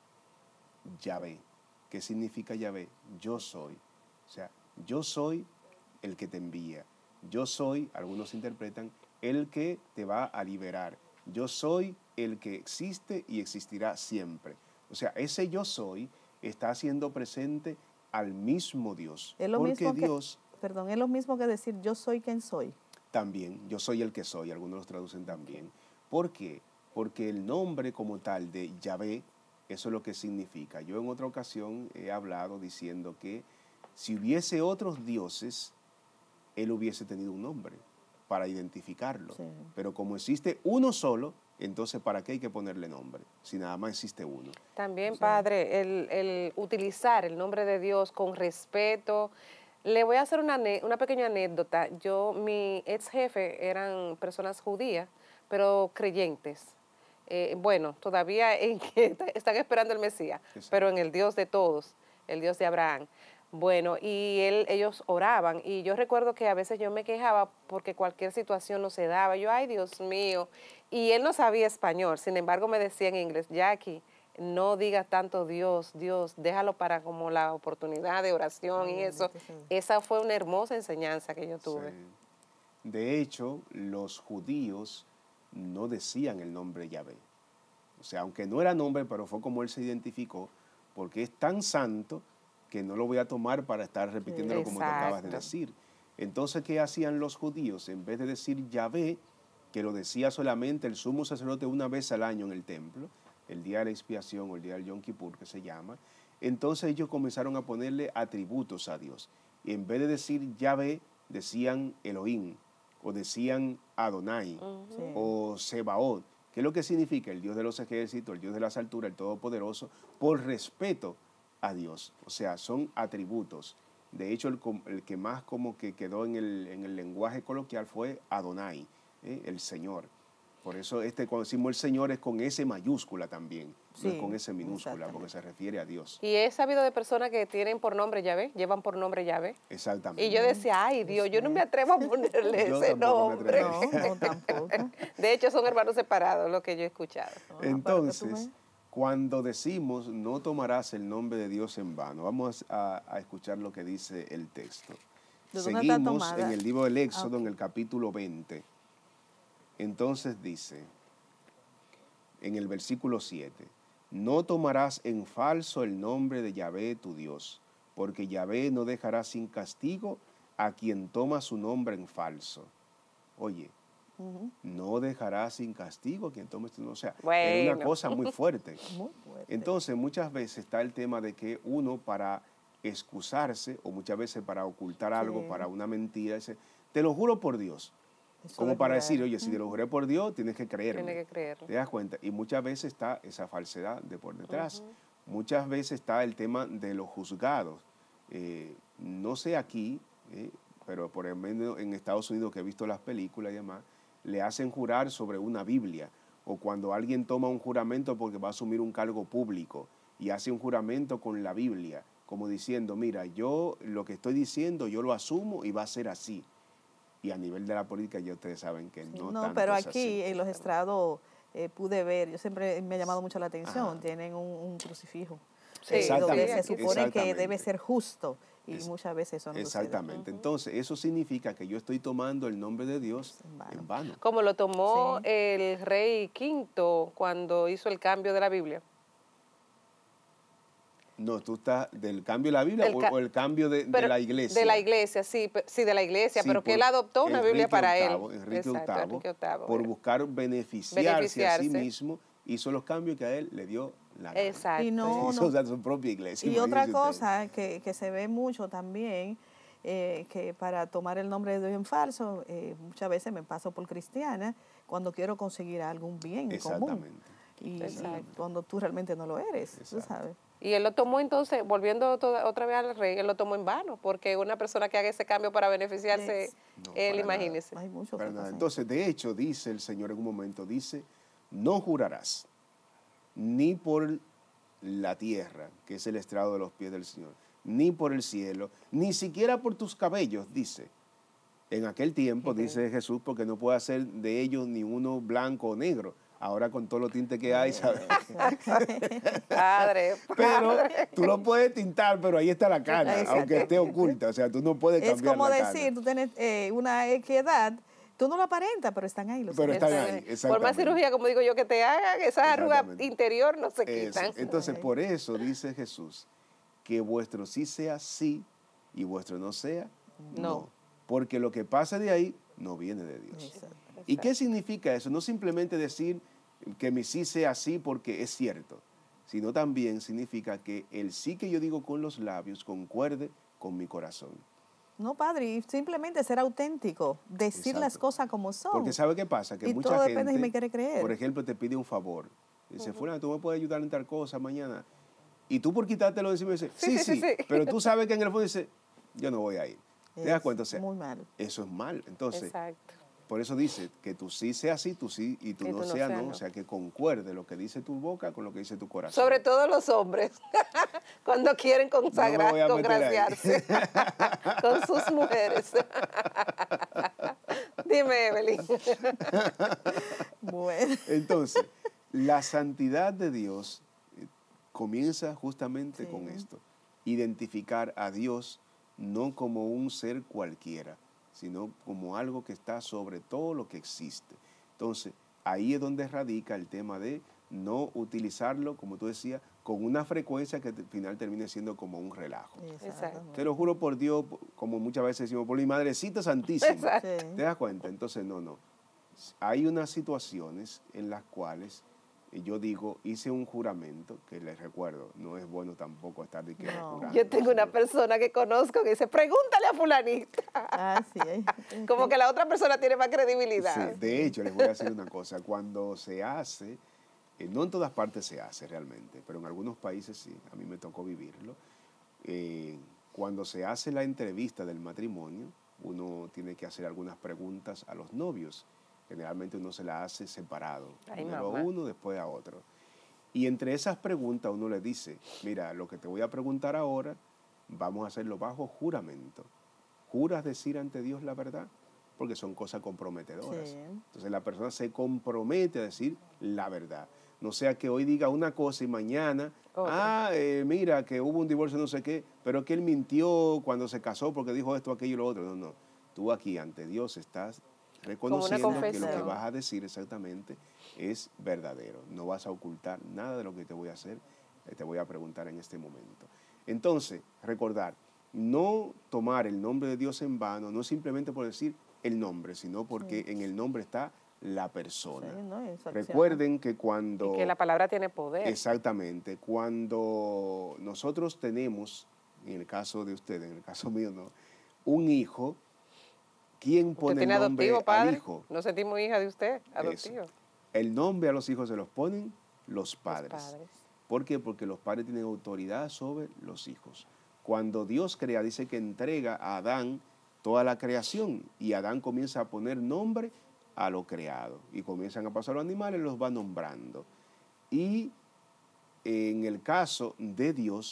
Yahvé. ¿Qué significa Yahvé? Yo soy. O sea, yo soy el que te envía. Yo soy, algunos interpretan, el que te va a liberar. Yo soy el que existe y existirá siempre. O sea, ese yo soy está haciendo presente al mismo Dios. Es lo porque mismo Dios es lo mismo que decir yo soy quien soy. también, yo soy el que soy, algunos los traducen también. ¿Por qué? Porque el nombre como tal de Yahvé, eso es lo que significa. Yo en otra ocasión he hablado diciendo que si hubiese otros dioses, él hubiese tenido un nombre para identificarlo. Sí. Pero como existe uno solo, entonces ¿para qué hay que ponerle nombre? Si nada más existe uno. También, padre, el utilizar el nombre de Dios con respeto. Le voy a hacer una pequeña anécdota. Mi ex jefe eran personas judías, pero creyentes. Bueno, todavía en que están esperando el Mesías, pero en el Dios de todos, el Dios de Abraham. Bueno, y ellos oraban, y yo recuerdo que a veces yo me quejaba porque cualquier situación no se daba. Yo, ay, Dios mío, y él no sabía español, sin embargo me decía en inglés, Jackie, no digas tanto Dios, Dios, déjalo para como la oportunidad de oración y eso. Esa fue una hermosa enseñanza que yo tuve. Sí. De hecho, los judíos no decían el nombre Yahvé. O sea, aunque no era nombre, pero fue como él se identificó, porque es tan santo que no lo voy a tomar para estar repitiéndolo como te acabas de decir. Entonces, ¿qué hacían los judíos? En vez de decir Yahvé, que lo decía solamente el sumo sacerdote una vez al año en el templo, el día de la expiación o el día del Yom Kippur, que se llama, entonces ellos comenzaron a ponerle atributos a Dios. Y en vez de decir Yahvé, decían Elohim, o decían Adonai, o Sebaot, que es lo que significa el Dios de los ejércitos, el Dios de las alturas, el Todopoderoso, por respeto a Dios. O sea, son atributos. De hecho, el que más como que quedó en el lenguaje coloquial fue Adonai, el Señor. Por eso cuando decimos el Señor es con S mayúscula también, no es con S minúscula, porque se refiere a Dios. Y he sabido de personas que tienen por nombre Yahvé, llevan por nombre Yahvé. Exactamente. Y yo decía, ay Dios, yo no me atrevo a ponerle ese nombre. No, tampoco. De hecho, son hermanos separados, lo que yo he escuchado. Entonces, cuando decimos no tomarás el nombre de Dios en vano, vamos a escuchar lo que dice el texto. Seguimos en el libro del Éxodo, en el capítulo 20. Entonces dice, en el versículo 7, no tomarás en falso el nombre de Yahvé tu Dios, porque Yahvé no dejará sin castigo a quien toma su nombre en falso. Oye, no dejará sin castigo a quien tome su nombre. O sea, es una cosa muy fuerte. Muy fuerte. Entonces, muchas veces está el tema de que uno para excusarse o muchas veces para ocultar algo, para una mentira, dice, te lo juro por Dios. Eso como para decir, oye, si te lo juré por Dios, tienes que creerme. Tienes que creerlo. ¿Te das cuenta? Y muchas veces está esa falsedad de por detrás. Muchas veces está el tema de los juzgados. No sé aquí, pero por lo menos en Estados Unidos, que he visto las películas y demás, le hacen jurar sobre una Biblia. O cuando alguien toma un juramento porque va a asumir un cargo público y hace un juramento con la Biblia, como diciendo, mira, yo lo que estoy diciendo, yo lo asumo y va a ser así. Y a nivel de la política ya ustedes saben que no tanto pero es aquí así. en los estrados pude ver, yo siempre me ha llamado mucho la atención, Ajá. tienen un crucifijo. Sí, Exactamente, Donde se supone que exactamente. debe ser justo y muchas veces eso no Exactamente. Entonces, eso significa que yo estoy tomando el nombre de Dios en vano. Como lo tomó Sí. el rey Quinto cuando hizo el cambio de la Biblia. No, tú estás del cambio de la Biblia o el cambio de Pero la iglesia. De la iglesia, sí, sí, de la iglesia, Sí, pero que por él adoptó una Biblia para él. Enrique Exacto, VIII, Enrique VIII, por mira. buscar beneficiarse a sí mismo, hizo los cambios que a él le dio la gana. Exacto. Y no, Hizo su propia iglesia. Y otra imagínense ustedes. cosa que se ve mucho también, que para tomar el nombre de Dios en falso, muchas veces me paso por cristiana cuando quiero conseguir algún bien común. Exactamente. Y Exacto. cuando tú realmente no lo eres, tú Exacto. sabes. Y él lo tomó entonces, volviendo otra vez al rey, él lo tomó en vano, porque una persona que haga ese cambio para beneficiarse, No, él, para nada. imagínese. Hay mucho Para que nada. pasa. Entonces, de hecho, dice el Señor en un momento, dice, no jurarás ni por la tierra, que es el estrado de los pies del Señor, ni por el cielo, ni siquiera por tus cabellos, dice. En aquel tiempo, dice Jesús, porque no puede hacer de ellos ni uno blanco o negro. Ahora con todos los tintes que hay, ¿sabes? Padre, Pero padre. tú lo puedes tintar, pero ahí está la cana, Exacto. aunque esté oculta. O sea, tú no puedes Es cambiar como la decir, cana. tú tienes una edad, tú no lo aparentas, pero están ahí los Pero ojos. están ahí, Por más exactamente. cirugía, como digo yo, que te hagan, esas arrugas Exactamente. interior no se Eso. quitan. Entonces, por eso dice Jesús, que vuestro sí sea sí y vuestro no sea no. No. Porque lo que pasa de ahí no viene de Dios. Exacto. ¿Y qué significa eso? No simplemente decir que mi sí sea sí porque es cierto, sino también significa que el sí que yo digo con los labios concuerde con mi corazón. No, padre, y simplemente ser auténtico, decir las Exacto. cosas como son. Porque ¿sabe qué pasa? Que Y mucha todo gente, depende si me quiere creer. por ejemplo, te pide un favor. Dice, fulano, ¿tú me puedes ayudar en tal cosa mañana? Y tú por quitártelo de encima dices, sí. Pero tú sabes que en el fondo dice, yo no voy a ir. ¿Te das cuenta? O sea, muy mal. eso es mal. Entonces, Exacto. por eso dice que tu sí sea sí, tu sí y tu no sea no. O sea, que concuerde lo que dice tu boca con lo que dice tu corazón. Sobre todo los hombres, cuando quieren No me voy a meter ahí. congraciarse con sus mujeres. Dime, Evelyn. Bueno. Entonces, la santidad de Dios comienza justamente con esto. Identificar a Dios no como un ser cualquiera, sino como algo que está sobre todo lo que existe. Entonces, ahí es donde radica el tema de no utilizarlo, como tú decías, con una frecuencia que al final termine siendo como un relajo. Exacto. Te lo juro por Dios, como muchas veces decimos, por mi Madrecita Santísima. Exacto. Sí. ¿Te das cuenta? Entonces, no. Hay unas situaciones en las cuales yo digo, hice un juramento, que les recuerdo, no es bueno tampoco estar de que No. jurando. Yo tengo una persona que conozco que dice, pregúntale a fulanita. Ah, sí. Como que la otra persona tiene más credibilidad. Sí, de hecho, les voy a decir una cosa. Cuando se hace, no en todas partes se hace realmente, pero en algunos países sí, a mí me tocó vivirlo. Cuando se hace la entrevista del matrimonio, uno tiene que hacer algunas preguntas a los novios. Generalmente uno se la hace separado, primero a uno, después a otro. Y entre esas preguntas uno le dice, mira, lo que te voy a preguntar ahora, vamos a hacerlo bajo juramento. ¿Juras decir ante Dios la verdad? Porque son cosas comprometedoras. Sí. Entonces la persona se compromete a decir la verdad. No sea que hoy diga una cosa y mañana, mira, que hubo un divorcio no sé qué, pero que él mintió cuando se casó porque dijo esto, aquello y lo otro. No. Tú aquí ante Dios estás reconociendo que lo que vas a decir exactamente es verdadero. No vas a ocultar nada de lo que te voy a hacer, te voy a preguntar en este momento. Entonces, recordar, no tomar el nombre de Dios en vano, no simplemente por decir el nombre, sino porque en el nombre está la persona. Sí, ¿no? Recuerden que cuando... Y que la palabra tiene poder. Exactamente. Cuando nosotros tenemos, en el caso de ustedes, en el caso mío no, un hijo, ¿quién pone el nombre adoptivo, padre? al hijo? No sentimos hija de usted, adoptivo. Eso. El nombre a los hijos se los ponen los padres. ¿Por qué? Porque los padres tienen autoridad sobre los hijos. Cuando Dios crea, dice que entrega a Adán toda la creación y Adán comienza a poner nombre a lo creado y comienzan a pasar los animales, los va nombrando. Y en el caso de Dios,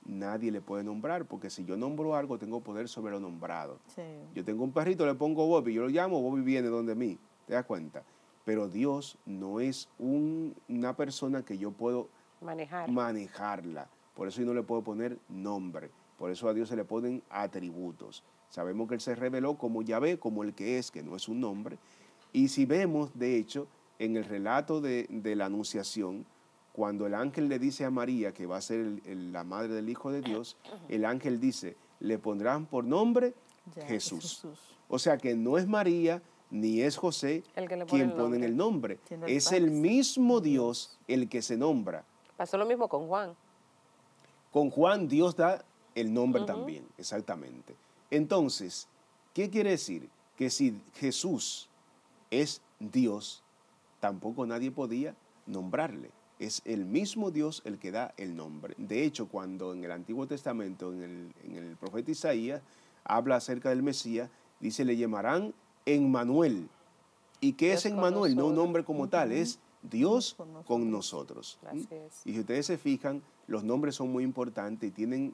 nadie le puede nombrar, porque si yo nombro algo, tengo poder sobre lo nombrado. Sí. Yo tengo un perrito, le pongo Bobby, yo lo llamo, Bobby viene donde mí, ¿te das cuenta? Pero Dios no es una persona que yo puedo manejarla. Por eso yo no le puedo poner nombre. Por eso a Dios se le ponen atributos. Sabemos que Él se reveló como Yahvé, como el que no es un nombre. Y si vemos, de hecho, en el relato de la Anunciación, cuando el ángel le dice a María que va a ser la madre del Hijo de Dios, el ángel dice, le pondrán por nombre Jesús. O sea que no es María ni es José quien pone el nombre. Es el mismo Dios el que se nombra. Pasó lo mismo con Juan. Con Juan Dios da el nombre también, exactamente. Entonces, ¿qué quiere decir? Que si Jesús es Dios, tampoco nadie podía nombrarle. Es el mismo Dios el que da el nombre. De hecho, cuando en el Antiguo Testamento, en el profeta Isaías, habla acerca del Mesías, dice, le llamarán Emmanuel. ¿Y qué es Emmanuel? No un nombre como tal, es Dios con nosotros. Así es. Y si ustedes se fijan, los nombres son muy importantes y tienen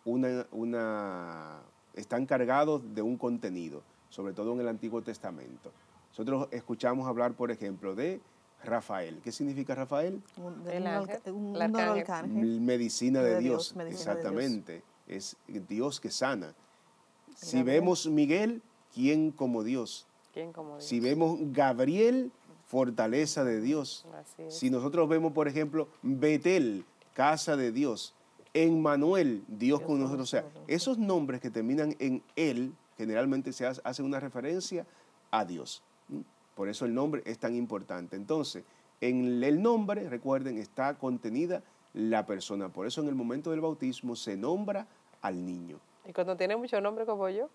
están cargados de un contenido, sobre todo en el Antiguo Testamento. Nosotros escuchamos hablar, por ejemplo, de Rafael. ¿Qué significa Rafael? El ángel. Un arcángel. Medicina de Dios. medicina Exactamente. de Es Dios que sana. Si vemos Miguel, ¿quién como Dios? ¿Quién como Dios? Si vemos Gabriel, fortaleza de Dios. Así es. Si nosotros vemos, por ejemplo, Betel, casa de Dios. Emmanuel, Dios con nosotros. O sea, esos nombres que terminan en él, generalmente se hace una referencia a Dios. Por eso el nombre es tan importante. Entonces, en el nombre, recuerden, está contenida la persona. Por eso en el momento del bautismo se nombra al niño. Y cuando tiene mucho nombre como yo.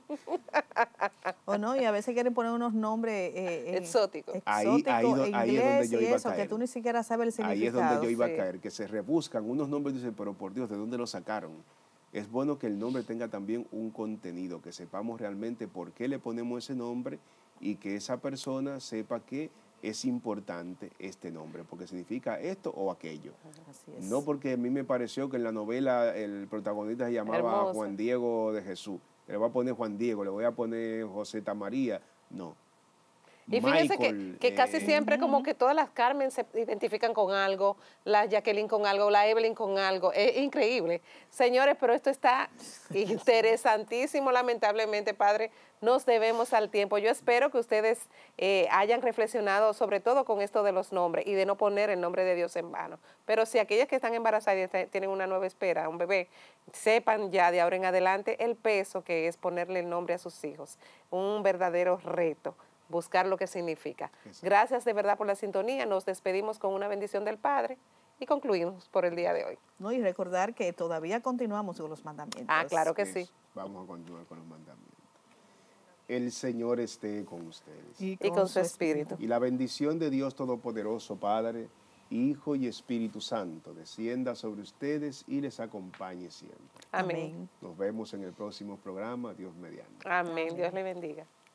O no, y a veces quieren poner unos nombres exóticos. Ahí es donde yo iba a caer. Que tú ni siquiera sabes el significado. Ahí es donde yo iba a caer, que se rebuscan unos nombres y dicen, pero por Dios, ¿de dónde lo sacaron? Es bueno que el nombre tenga también un contenido, que sepamos realmente por qué le ponemos ese nombre y que esa persona sepa que es importante este nombre, porque significa esto o aquello. Así es. No porque a mí me pareció que en la novela el protagonista se llamaba Hermoso. Juan Diego de Jesús. Le voy a poner Juan Diego, le voy a poner Joseta María. No. Y fíjense Michael, que casi siempre como que todas las Carmen se identifican con algo, la Jacqueline con algo, la Evelyn con algo. Es increíble. Señores, pero esto está interesantísimo, lamentablemente, Padre. Nos debemos al tiempo. Yo espero que ustedes hayan reflexionado sobre todo con esto de los nombres y de no poner el nombre de Dios en vano. Pero si aquellas que están embarazadas y tienen una nueva espera, un bebé, sepan ya de ahora en adelante el peso que es ponerle el nombre a sus hijos. Un verdadero reto. Buscar lo que significa. Exacto. Gracias de verdad por la sintonía. Nos despedimos con una bendición del Padre y concluimos por el día de hoy. No, y recordar que todavía continuamos con los mandamientos. Ah, claro que sí. Vamos a continuar con los mandamientos. El Señor esté con ustedes. Y con su espíritu. Y la bendición de Dios Todopoderoso, Padre, Hijo y Espíritu Santo, descienda sobre ustedes y les acompañe siempre. Amén. Nos vemos en el próximo programa, Dios mediante. Amén. Dios le bendiga.